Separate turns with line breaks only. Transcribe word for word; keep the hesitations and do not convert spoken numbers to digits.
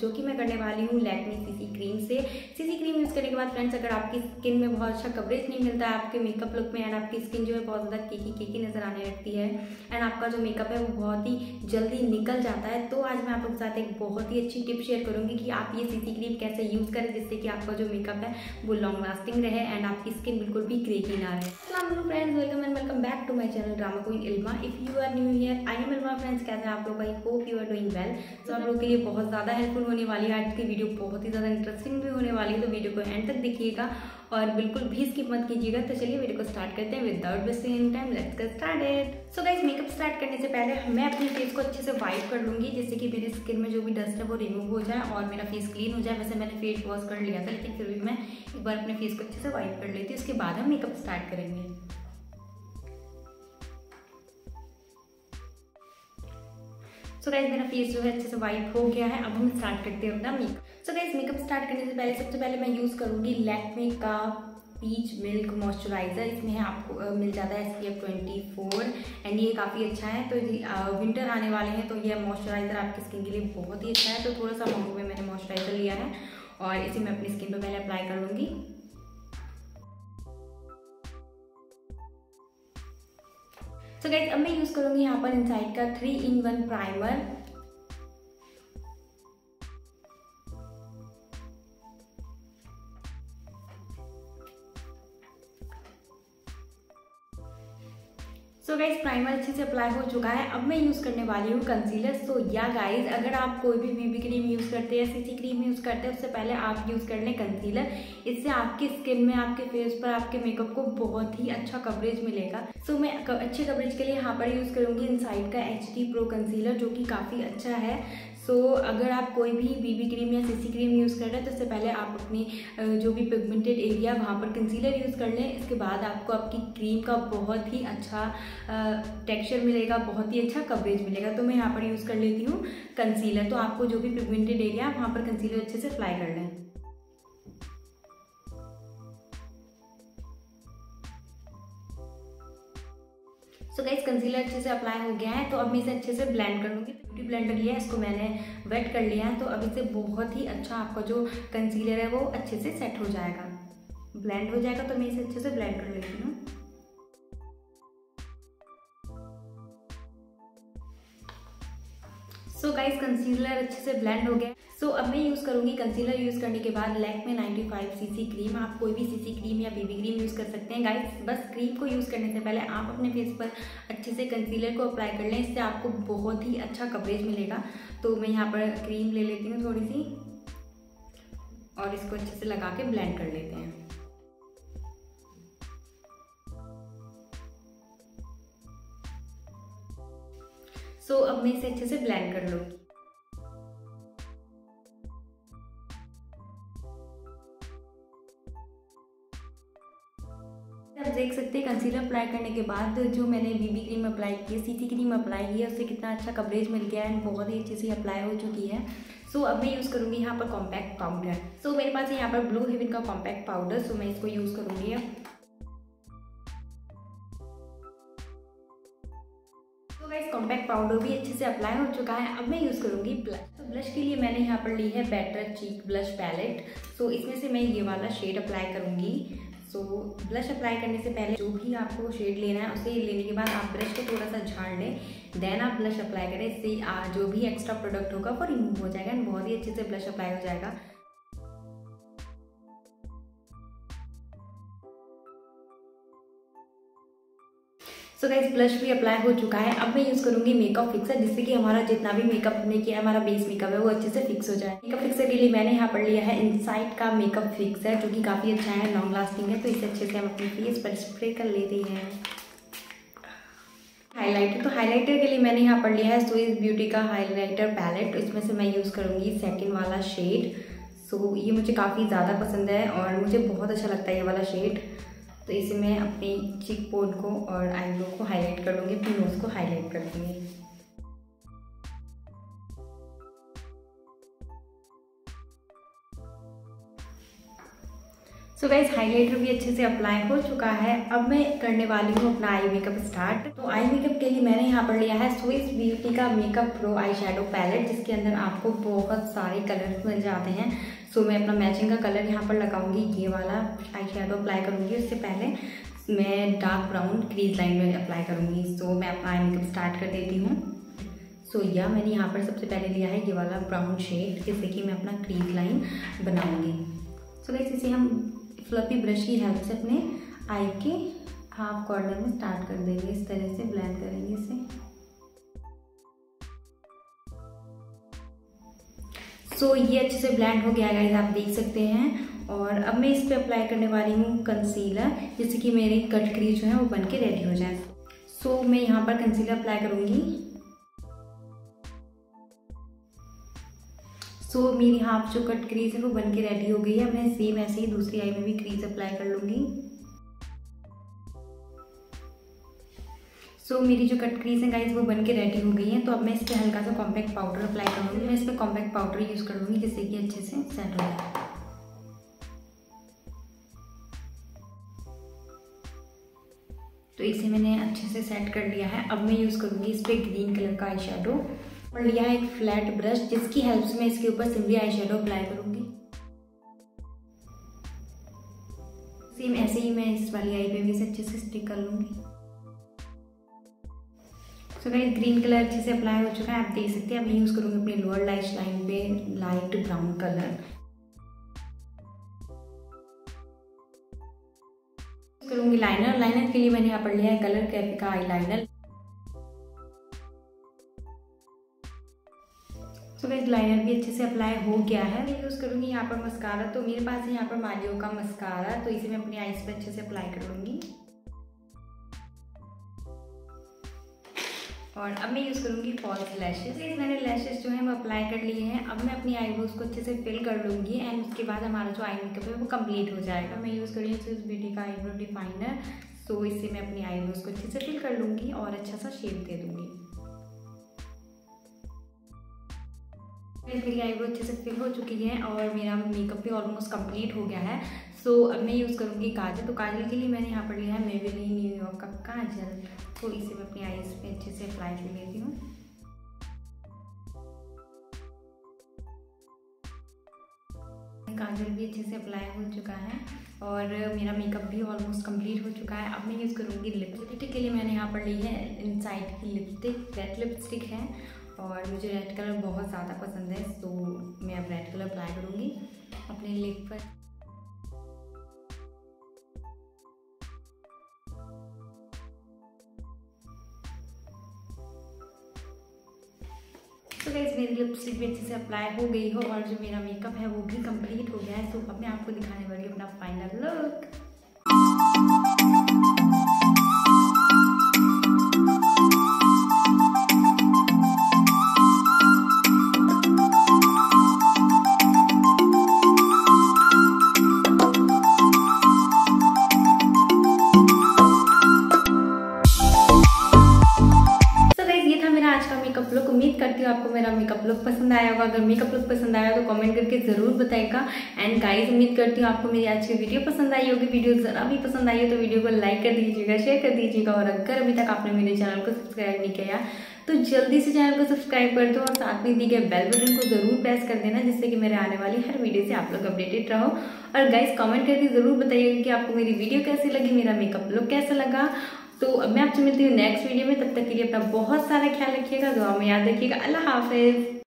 जो कि मैं करने वाली हूँ लैक्मे सीसी क्रीम से। सीसी क्रीम यूज़ करने के बाद फ्रेंड्स, अगर आपकी स्किन में बहुत अच्छा कवरेज नहीं मिलता है आपके मेकअप लुक में, एंड आपकी स्किन जो है बहुत ज़्यादा केकी केकी नजर आने लगती है, एंड आपका जो मेकअप है वो बहुत ही जल्दी निकल जाता है, तो आज मैं आप लोग के साथ एक बहुत ही अच्छी टिप शेयर करूँगी कि आप ये सीसी क्रीम कैसे यूज़ करें जिससे कि आपका जो मेकअप है वो लॉन्ग लास्टिंग रहे एंड आपकी स्किन बिल्कुल भी क्रेकी ना रहे। अस्सलाम friends, welcome and welcome back to my channel drama queen Ilma. If you are new here, I am Ilma. Friends, कैसे हैं आप लोग? I hope you are doing well. तो आप लोग के लिए बहुत ज़्यादा हेल्पफुल होने वाली है आज की वीडियो, बहुत ही ज़्यादा इंटरेस्टिंग भी होने वाली है, तो वीडियो को एंड तक देखिएगा और बिल्कुल भी स्किप मत कीजिएगा। तो चलिए वीडियो को स्टार्ट करते हैं without wasting any time. Let's get started. So guys, makeup start करने से पहले मैं अपने फेस को अच्छे से वाइप कर लूंगी जिससे कि मेरे स्किन में जो भी डस्ट है वो रिमूव हो जाए और मेरा फेस क्लीन हो जाए। वैसे मैंने फेस वॉश कर लिया था, लेकिन फिर भी मैं एक बार अपने फेस को अच्छे से वाइप कर लेती हूँ, उसके बाद हम मेकअप स्टार्ट करेंगे। सो गाइस, मेरा फेस जो है अच्छे से वाइप हो गया है। अब हम स्टार्ट करते हैं अपना makeup. So guys, makeup start करने से पहले सबसे पहले मैं यूज़ करूँगी लैक्मे का पीच मिल्क मॉइस्चराइजर। इसमें आपको मिल जाता है S P F twenty four and ये काफ़ी अच्छा है। तो विंटर आने वाले हैं तो ये मॉइस्चराइजर आपकी स्किन के लिए बहुत ही अच्छा है। तो थोड़ा सा अमाउंट में मैंने मॉइस्चराइजर लिया है और इसे मैं अपनी स्किन पर पहले अप्लाई कर लूँगी। सो गाइस, अब मैं यूज़ करूँगी यहाँ पर इनसाइड का three in one primer. So guys, primer अच्छे से अप्लाई हो चुका है। अब मैं यूज़ करने वाली हूँ कंसीलर। सो या गाइस, अगर आप कोई भी बीबी क्रीम यूज़ करते हैं या सीसी क्रीम यूज़ करते हैं उससे पहले आप यूज़ कर लें कंसीलर। इससे आपकी स्किन में, आपके फेस पर, आपके मेकअप को बहुत ही अच्छा कवरेज मिलेगा। सो मैं अच्छे कवरेज के लिए यहाँ पर यूज़ करूँगी इनसाइड का एच डी प्रो कंसीलर, जो कि काफ़ी अच्छा है। सो so, अगर आप कोई भी बीबी क्रीम या सीसी क्रीम यूज़ कर रहे हैं तो उससे पहले आप अपनी जो भी पिगमेंटेड एरिया वहाँ पर कंसीलर यूज़ कर लें। इसके बाद आपको आपकी क्रीम का बहुत ही अच्छा टेक्सचर मिलेगा, बहुत ही अच्छा कवरेज मिलेगा। तो मैं यहाँ पर यूज़ कर लेती हूँ कंसीलर। तो आपको जो भी पिगमेंटेड एरिया है वहाँ पर कंसीलर अच्छे से अप्लाई कर लें। सो गाइस, कंसीलर अच्छे से अप्लाई हो गया है। तो अब मैं इसे अच्छे से ब्लेंड कर लूँगी। ब्यूटी ब्लेंडर लिया है, इसको मैंने वेट कर लिया है। तो अब इससे बहुत ही अच्छा आपका जो कंसीलर है वो अच्छे से सेट हो जाएगा, ब्लेंड हो जाएगा। तो मैं इसे अच्छे से ब्लेंड कर लेती हूँ। सो गाइस, कंसीलर अच्छे से ब्लेंड हो गया। सो so, अब मैं यूज़ करूँगी कंसीलर यूज़ करने के बाद Lakme ninety five CC cream. आप कोई भी सीसी क्रीम या बेबी क्रीम यूज़ कर सकते हैं गाइस। बस क्रीम को यूज़ करने से पहले आप अपने फेस पर अच्छे से कंसीलर को अप्लाई कर लें, इससे आपको बहुत ही अच्छा कवरेज मिलेगा। तो मैं यहाँ पर क्रीम ले लेती हूँ थोड़ी सी और इसको अच्छे से लगा के ब्लेंड कर लेते हैं। सो so, अब मैं इसे अच्छे से ब्लेंड कर लूँगी। आप देख सकते हैं कंसीलर अप्लाई करने के बाद जो मैंने बीबी क्रीम अप्लाई की है, सीसी क्रीम अप्लाई की है, उससे कितना अच्छा कवरेज मिल गया है, बहुत ही अच्छे से अप्लाई हो चुकी है। सो so, अब मैं यूज़ करूँगी यहाँ पर कॉम्पैक्ट पाउडर। सो so, मेरे पास है यहाँ पर ब्लू हेवन का कॉम्पैक्ट पाउडर। सो so, मैं इसको यूज़ करूँगी। तो गाइस, कॉम्पैक्ट पाउडर भी अच्छे से अप्लाई हो चुका है। अब मैं यूज़ करूँगी ब्लश। तो ब्लश के लिए मैंने यहाँ पर ली है better cheek blush palette. So so, इसमें से मैं ये वाला शेड अप्लाई करूँगी। सो so, ब्लश अप्लाई करने से पहले जो भी आपको शेड लेना है उसे लेने के बाद आप ब्रश को थोड़ा सा झाड़ लें, देन आप ब्लश अप्लाई करें। इससे जो भी एक्स्ट्रा प्रोडक्ट होगा वो रिमूव हो जाएगा एंड बहुत ही अच्छे से ब्लश अप्लाई हो जाएगा। सो गाइस, ब्लश भी अप्लाई हो चुका है। अब मैं यूज़ करूँगी मेकअप फिक्सर, जिससे कि हमारा जितना भी मेकअप हमने किया, हमारा बेस मेकअप है वो अच्छे से फिक्स हो जाए। मेकअप फिक्सर के लिए मैंने यहाँ पर लिया है इनसाइड का मेकअप फिक्सर, जो कि काफ़ी अच्छा है, लॉन्ग लास्टिंग है। तो इसे अच्छे से हम अपने फेस पर स्प्रे कर लेते हैं। हाइलाइटर, तो हाइलाइटर के लिए मैंने यहाँ पर लिया है स्विस ब्यूटी का हाइलाइटर पैलेट। इसमें से मैं यूज़ करूँगी सेकेंड वाला शेड। सो ये मुझे काफ़ी ज़्यादा पसंद है और मुझे बहुत अच्छा लगता है ये वाला शेड। तो इसे मैं अपनी चीक बोन को और आईब्रो को हाईलाइट कर लूँगी, अपनी नोज़ को हाईलाइट कर दूँगी। सो गाइस हाइलाइटर भी अच्छे से अप्लाई हो चुका है। अब मैं करने वाली हूँ अपना आई मेकअप स्टार्ट। तो आई मेकअप के लिए मैंने यहाँ पर लिया है स्विस ब्यूटी का makeup pro eye shadow palette, जिसके अंदर आपको बहुत सारे कलर्स मिल जाते हैं। सो मैं अपना मैचिंग का कलर यहाँ पर लगाऊंगी, ये वाला आई शेडो अप्लाई करूँगी। उससे पहले मैं डार्क ब्राउन क्रीज लाइन में अप्लाई करूँगी। सो मैं अपना आई मेकअप स्टार्ट कर देती हूँ। सो या मैंने यहाँ पर सबसे पहले लिया है ये वाला ब्राउन शेड, जिससे कि मैं अपना क्रीज लाइन बनाऊँगी। सो गाइस इसे हम फ्लफी ब्रश की हेल्प से अपने आई के हाफ कॉर्नर में स्टार्ट कर देंगे। इस तरह से ब्लेंड करेंगे इसे। सो so, ये अच्छे से ब्लेंड हो गया है गाइस, आप देख सकते हैं। और अब मैं इस पे अप्लाई करने वाली हूँ कंसीलर, जिससे कि मेरी कट क्रीज जो है वो बन के रेडी हो जाए। सो so, मैं यहाँ पर कंसीलर अप्लाई करूँगी। सो so, मेरी हाफ जो कट क्रीज है वो बन के रेडी हो गई है। मैं सेम ऐसे ही दूसरी आई में भी क्रीज अप्लाई कर लूँगी। सो so, मेरी जो कट क्रीज है गाइस वो बन के रेडी हो गई है। तो अब मैं इस पर हल्का सा कॉम्पैक्ट पाउडर अप्लाई करूँगी। मैं इस पर कॉम्पैक्ट पाउडर यूज़ करूँगी, जिससे कि अच्छे से सेट हो जाए। तो इसे मैंने अच्छे से सेट कर लिया है। अब मैं यूज़ करूँगी इस पर ग्रीन कलर का आई शेडो और लिया है एक फ्लैट ब्रश, जिसकी हेल्प से मैं इसके ऊपर सिंपली आई शेडो अप्लाई करूँगी। सेम ऐसे ही मैं इस वाली आई पे भी इसे अच्छे से स्टिक कर लूँगी। सो गाइस ग्रीन कलर अच्छे से अप्लाई हो चुका है, आप देख सकते हैं। अब मैं यूज़ करूँगी अपनी लोअर लैश लाइन पे लाइट ब्राउन कलर। करूँगी लाइनर। लाइनर के लिए मैंने यहाँ पर लिया है कलर कैफे का eye liner. So guys liner भी अच्छे से अप्लाई हो गया है। मैं यूज़ करूँगी यहाँ पर मस्कारा। तो मेरे पास है यहाँ पर मालियो का मस्कारा, तो इसे मैं अपनी आईज पे अच्छे से अप्लाई कर लूँगी। और अब मैं यूज़ करूँगी फॉल्स लैशेस। मैंने लैशेस जो हैं वो अप्लाई कर लिए हैं। अब मैं अपनी आईब्रोज को अच्छे से फिल कर लूँगी एंड उसके बाद हमारा जो आई मेकअप है वो कंप्लीट हो जाएगा। मैं यूज़ कर रही हूँ स्विस ब्यूटी का आईब्रो डिफाइनर। सो इससे मैं अपनी आईब्रोज को अच्छे से फिल कर लूँगी और अच्छा सा शेप दे दूँगी। मेरी आईब्रो अच्छे से फिल हो चुकी है और मेरा मेकअप भी ऑलमोस्ट कंप्लीट हो गया है। सो so, अब मैं यूज़ करूँगी काजल। तो काजल के लिए मैंने यहाँ पर लिया है मेबेलिन न्यूयॉर्क का काजल। तो इसे मैं अपनी आईज पे अच्छे से अप्लाई कर लेती हूँ। काजल भी अच्छे से अप्लाई हो चुका है और मेरा मेकअप भी ऑलमोस्ट कंप्लीट हो चुका है। अब मैं यूज़ करूँगी लिपस्टिक के लिए मैंने यहाँ पर ली है इनसाइड की लिपस्टिक। रेड लिपस्टिक है और मुझे रेड कलर बहुत ज़्यादा पसंद है। तो मैं अब रेड कलर अप्लाई करूँगी अपने लिप पर। तो गाइस मेरी लिपस्टिक भी अच्छे से अप्लाई हो गई हो और जो मेरा मेकअप है वो भी कंप्लीट हो गया है। तो अब मैं आपको दिखाने वाली हूँ अपना फाइनल लुक। मेकअप लुक उम्मीद करती हूँ आपको मेरा मेकअप लुक पसंद आया होगा। अगर मेकअप लुक पसंद आया तो कमेंट करके जरूर बताएगा। एंड गाइस उम्मीद करती हूँ आपको मेरी आज की वीडियो पसंद आई होगी। वीडियो जरा भी पसंद आई हो तो वीडियो को लाइक कर दीजिएगा, शेयर कर दीजिएगा। और अगर अभी तक आपने मेरे चैनल को सब्सक्राइब नहीं किया तो जल्दी से चैनल को सब्सक्राइब कर दो और साथ में दिए गए बेल बटन को जरूर प्रेस कर देना, जिससे कि मेरे आने वाली हर वीडियो से आप लोग अपडेटेड रहो। और गाइस कमेंट करके जरूर बताइएगा कि आपको मेरी वीडियो कैसी लगी, मेरा मेकअप लुक कैसा लगा। तो अब मैं आपसे मिलती हूँ नेक्स्ट वीडियो में। तब तक के लिए अपना बहुत सारा ख्याल रखिएगा, दुआ में याद रखिएगा। अल्लाह हाफिज।